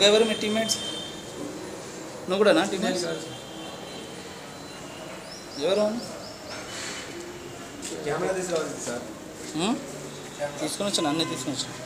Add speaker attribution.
Speaker 1: ఇంకా ఎవరు మీ టీమ్మేట్స్? నువ్వు కూడానా టీమ్మేట్స్? ఎవరు
Speaker 2: కెమెరా తీసుకురావాలి సార్.
Speaker 1: తీసుకొని వచ్చాను, అన్నీ తీసుకొని వచ్చాను.